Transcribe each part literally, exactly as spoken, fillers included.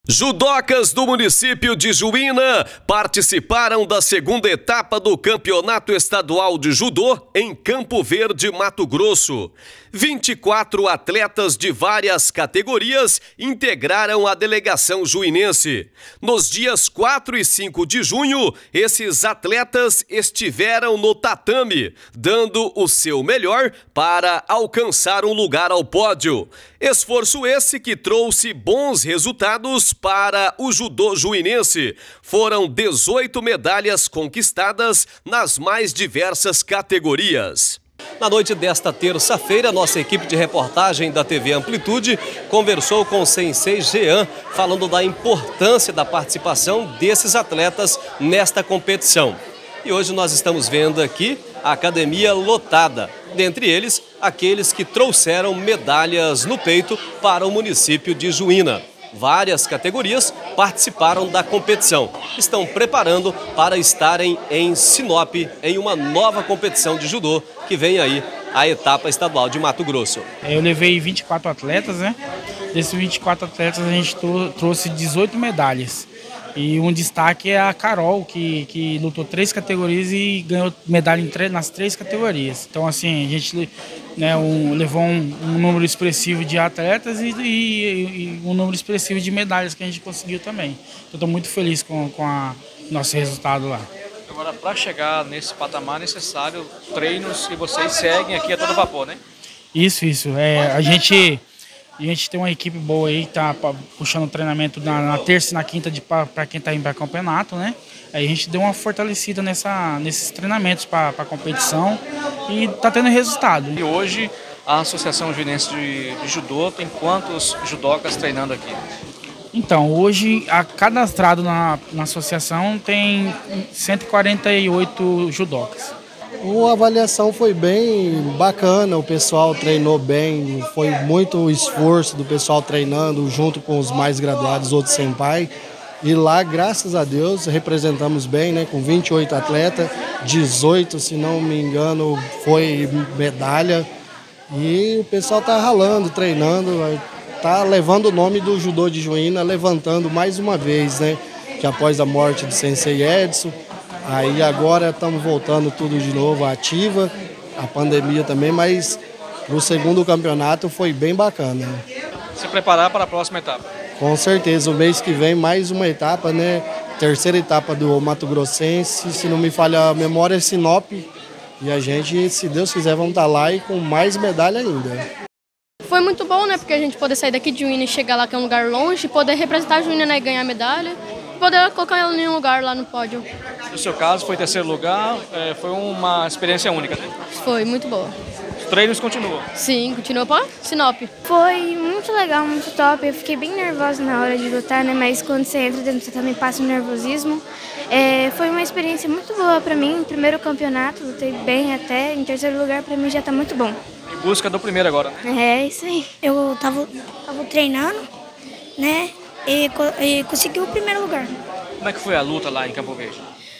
Judocas do município de Juína participaram da segunda etapa do Campeonato Estadual de Judô em Campo Verde, Mato Grosso. vinte e quatro atletas de várias categorias integraram a delegação juinense. Nos dias quatro e cinco de junho, esses atletas estiveram no tatame, dando o seu melhor para alcançar um lugar ao pódio. Esforço esse que trouxe bons resultados para o judô juinense. Foram dezoito medalhas conquistadas nas mais diversas categorias. Na noite desta terça-feira, nossa equipe de reportagem da T V Amplitude conversou com o sensei Jean, falando da importância da participação desses atletas nesta competição. E hoje nós estamos vendo aqui a academia lotada, dentre eles aqueles que trouxeram medalhas no peito para o município de Juína. Várias categorias participaram da competição. Estão preparando para estarem em Sinop, em uma nova competição de judô que vem aí, a etapa estadual de Mato Grosso. Eu levei vinte e quatro atletas, né? Desses vinte e quatro atletas a gente trouxe dezoito medalhas. E um destaque é a Carol, que, que lutou três categorias e ganhou medalha em três, nas três categorias. Então, assim, a gente né, um, levou um, um número expressivo de atletas e, e, e um número expressivo de medalhas que a gente conseguiu também. Eu estou muito feliz com, com o nosso resultado lá. Agora, para chegar nesse patamar, é necessário treinos e vocês seguem aqui a todo vapor, né? Isso, isso. É, a gente... A gente tem uma equipe boa aí que tá puxando o treinamento na, na terça e na quinta para quem está indo para campeonato, né? Aí a gente deu uma fortalecida nessa, nesses treinamentos para a competição e está tendo resultado. E hoje a Associação Juinense de, de Judô tem quantos judocas treinando aqui? Então, hoje, a cadastrado na, na associação tem cento e quarenta e oito judocas. A avaliação foi bem bacana, o pessoal treinou bem, foi muito esforço do pessoal treinando junto com os mais graduados, outros senpai. E lá, graças a Deus, representamos bem, né, com vinte e oito atletas, dezoito, se não me engano, foi medalha. E o pessoal tá ralando, treinando, tá levando o nome do judô de Juína, levantando mais uma vez, né, que após a morte do sensei Edson, aí agora estamos voltando tudo de novo, ativa, a pandemia também, mas no segundo campeonato foi bem bacana. Se preparar para a próxima etapa? Com certeza, o mês que vem mais uma etapa, né? Terceira etapa do Mato Grossense, se não me falha a memória, é Sinop. E a gente, se Deus quiser, vamos estar lá e com mais medalha ainda. Foi muito bom, né? Porque a gente poder sair daqui de Juína e chegar lá, que é um lugar longe, poder representar a Juína, né, e ganhar medalha. Poder colocar ela em um lugar lá no pódio. No seu caso, foi terceiro lugar, é, foi uma experiência única, né? Foi, muito boa. Os treinos continuam? Sim, continua para Sinop. Foi muito legal, muito top. Eu fiquei bem nervosa na hora de lutar, né? Mas quando você entra dentro, você também passa um nervosismo. É, foi uma experiência muito boa para mim. Primeiro campeonato, lutei bem até. Em terceiro lugar, para mim já tá muito bom. Em busca do primeiro agora, né? É, isso aí. Eu tava, tava treinando, né? E, e consegui o primeiro lugar. Como é que foi a luta lá em Campo Verde?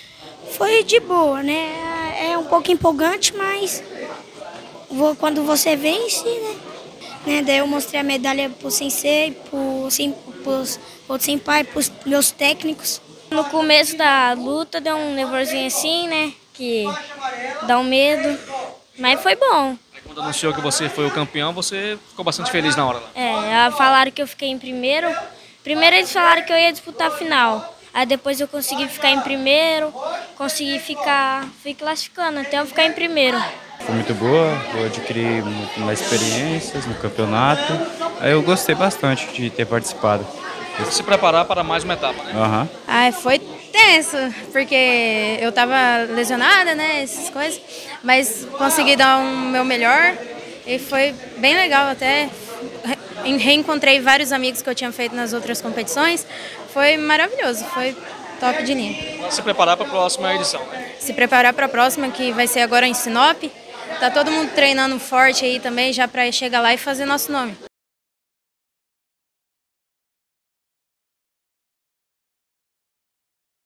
Foi de boa, né? É um pouco empolgante, mas vou, quando você vence, né? né? Daí eu mostrei a medalha pro sensei, pro, sim, pros outros senpai, pros meus técnicos. No começo da luta deu um nervosinho assim, né? Que dá um medo, mas foi bom. Quando anunciou que você foi o campeão, você ficou bastante feliz na hora lá? É, falaram que eu fiquei em primeiro. Primeiro eles falaram que eu ia disputar a final, aí depois eu consegui ficar em primeiro, consegui ficar, fui classificando até eu ficar em primeiro. Foi muito boa, eu adquiri mais experiências no campeonato, aí eu gostei bastante de ter participado. Se preparar para mais uma etapa, né? Uhum. Ah, foi tenso, porque eu tava lesionada, né, essas coisas, mas consegui dar o meu melhor e foi bem legal até. Reencontrei vários amigos que eu tinha feito nas outras competições. Foi maravilhoso, foi top de linha. Se preparar para a próxima edição, né? Se preparar para a próxima, que vai ser agora em Sinop. Tá todo mundo treinando forte aí também, já para chegar lá e fazer nosso nome.